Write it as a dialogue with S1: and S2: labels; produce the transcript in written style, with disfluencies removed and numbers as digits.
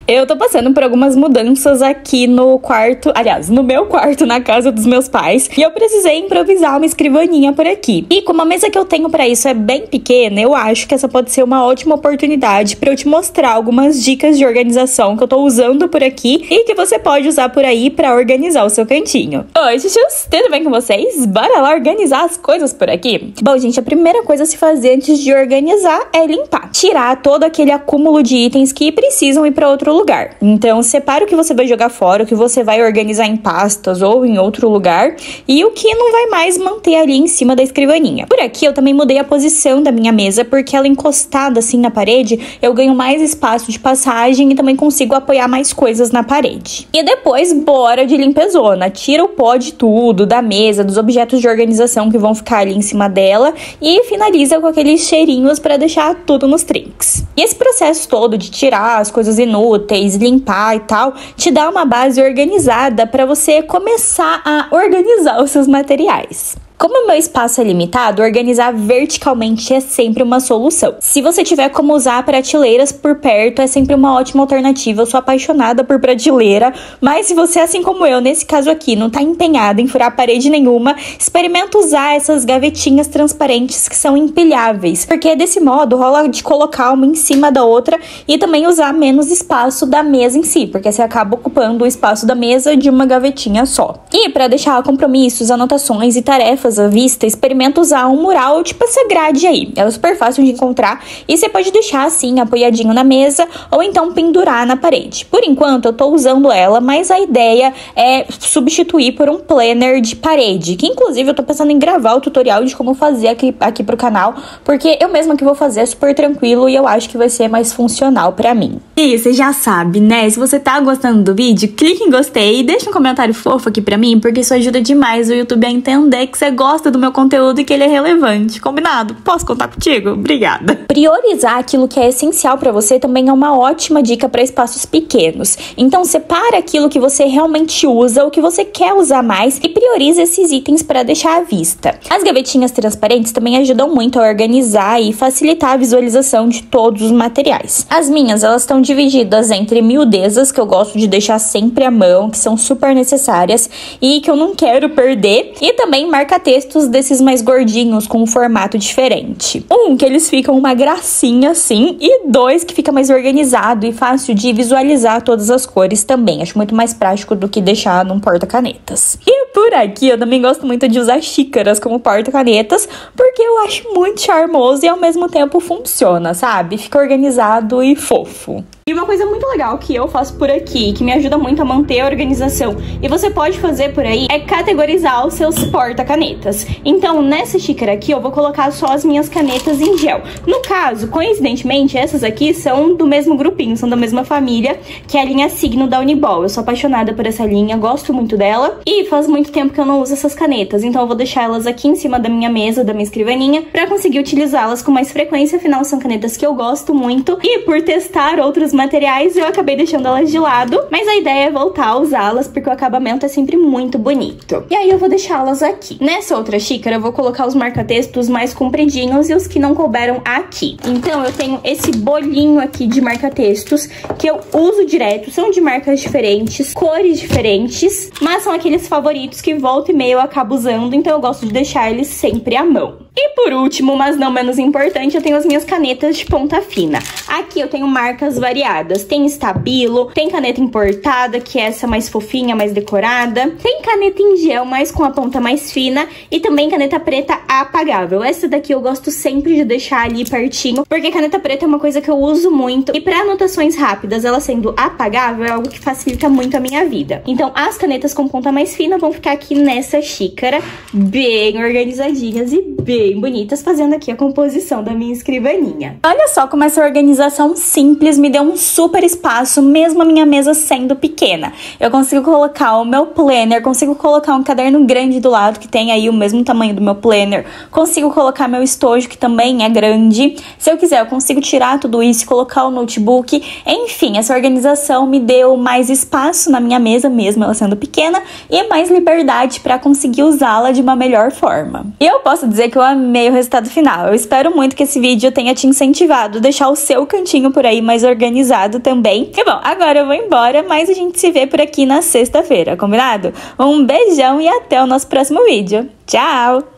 S1: Eu tô passando por algumas mudanças aqui no quarto, aliás, no meu quarto, na casa dos meus pais, e eu precisei improvisar uma escrivaninha por aqui. E como a mesa que eu tenho pra isso é bem pequena, eu acho que essa pode ser uma ótima oportunidade pra eu te mostrar algumas dicas de organização que eu tô usando por aqui e que você pode usar por aí pra organizar o seu cantinho. Oi, chuchus, tudo bem com vocês? Bora lá organizar as coisas por aqui? Bom, gente, a primeira coisa a se fazer antes de organizar é limpar. Tirar todo aquele acúmulo de itens que precisam ir pra outro lugar. Então, separa o que você vai jogar fora, o que você vai organizar em pastas ou em outro lugar e o que não vai mais manter ali em cima da escrivaninha. Por aqui, eu também mudei a posição da minha mesa, porque ela encostada assim na parede, eu ganho mais espaço de passagem e também consigo apoiar mais coisas na parede. E depois, bora de limpezona. Tira o pó de tudo, da mesa, dos objetos de organização que vão ficar ali em cima dela e finaliza com aqueles cheirinhos para deixar tudo nos trinques. E esse processo todo de tirar as coisas inúteis, limpar e tal, te dá uma base organizada para você começar a organizar os seus materiais. Como o meu espaço é limitado, organizar verticalmente é sempre uma solução. Se você tiver como usar prateleiras por perto, é sempre uma ótima alternativa. Eu sou apaixonada por prateleira, mas se você, assim como eu, nesse caso aqui, não tá empenhado em furar parede nenhuma, experimenta usar essas gavetinhas transparentes que são empilháveis, porque desse modo rola de colocar uma em cima da outra e também usar menos espaço da mesa em si, porque você acaba ocupando o espaço da mesa de uma gavetinha só. E para deixar compromissos, anotações e tarefas à vista, experimenta usar um mural tipo essa grade aí. Ela é super fácil de encontrar e você pode deixar assim apoiadinho na mesa ou então pendurar na parede. Por enquanto eu tô usando ela, mas a ideia é substituir por um planner de parede, que inclusive eu tô pensando em gravar o tutorial de como fazer aqui pro canal, porque eu mesma que vou fazer é super tranquilo e eu acho que vai ser mais funcional pra mim. E você já sabe, né? Se você tá gostando do vídeo, clique em gostei e deixa um comentário fofo aqui pra mim, porque isso ajuda demais o YouTube a entender que você gosta do meu conteúdo e que ele é relevante. Combinado? Posso contar contigo? Obrigada. Priorizar aquilo que é essencial pra você também é uma ótima dica para espaços pequenos. Então, separa aquilo que você realmente usa, o que você quer usar mais e prioriza esses itens para deixar à vista. As gavetinhas transparentes também ajudam muito a organizar e facilitar a visualização de todos os materiais. As minhas, elas estão divididas entre miudezas, que eu gosto de deixar sempre à mão, que são super necessárias e que eu não quero perder, e também marca-textos desses mais gordinhos com um formato diferente. Um, que eles ficam uma gracinha assim, e dois, que fica mais organizado e fácil de visualizar todas as cores também. Acho muito mais prático do que deixar num porta-canetas. E por aqui eu também gosto muito de usar xícaras como porta-canetas, porque eu acho muito charmoso e ao mesmo tempo funciona, sabe? Fica organizado e fofo. E uma coisa muito legal que eu faço por aqui, que me ajuda muito a manter a organização, e você pode fazer por aí, é categorizar os seus porta-canetas. Então, nessa xícara aqui, eu vou colocar só as minhas canetas em gel. No caso, coincidentemente, essas aqui são do mesmo grupinho, são da mesma família, que é a linha Signo da Uniball. Eu sou apaixonada por essa linha, gosto muito dela, e faz muito tempo que eu não uso essas canetas, então eu vou deixar elas aqui em cima da minha mesa, da minha escrivaninha, pra conseguir utilizá-las com mais frequência. Afinal, são canetas que eu gosto muito, e por testar outros materiais, eu acabei deixando elas de lado, mas a ideia é voltar a usá-las, porque o acabamento é sempre muito bonito. E aí eu vou deixá-las aqui. Nessa outra xícara, eu vou colocar os marca-textos mais compridinhos e os que não couberam aqui. Então, eu tenho esse bolinho aqui de marca-textos, que eu uso direto, são de marcas diferentes, cores diferentes, mas são aqueles favoritos que volta e meia eu acabo usando, então eu gosto de deixar eles sempre à mão. E por último, mas não menos importante, eu tenho as minhas canetas de ponta fina. Aqui eu tenho marcas variadas. Tem Stabilo, tem caneta importada, que é essa mais fofinha, mais decorada. Tem caneta em gel, mas com a ponta mais fina. E também caneta preta apagável. Essa daqui eu gosto sempre de deixar ali pertinho, porque caneta preta é uma coisa que eu uso muito. E para anotações rápidas, ela sendo apagável, é algo que facilita muito a minha vida. Então, as canetas com ponta mais fina vão ficar aqui nessa xícara, bem organizadinhas e bem bonitas, fazendo aqui a composição da minha escrivaninha. Olha só como essa organização simples me deu um super espaço, mesmo a minha mesa sendo pequena. Eu consigo colocar o meu planner, consigo colocar um caderno grande do lado, que tem aí o mesmo tamanho do meu planner, consigo colocar meu estojo, que também é grande. Se eu quiser, eu consigo tirar tudo isso e colocar o notebook. Enfim, essa organização me deu mais espaço na minha mesa, mesmo ela sendo pequena, e mais liberdade para conseguir usá-la de uma melhor forma. E eu posso dizer que eu amei o resultado final. Eu espero muito que esse vídeo tenha te incentivado a deixar o seu cantinho por aí mais organizado também. E bom, agora eu vou embora, mas a gente se vê por aqui na sexta-feira, combinado? Um beijão e até o nosso próximo vídeo. Tchau!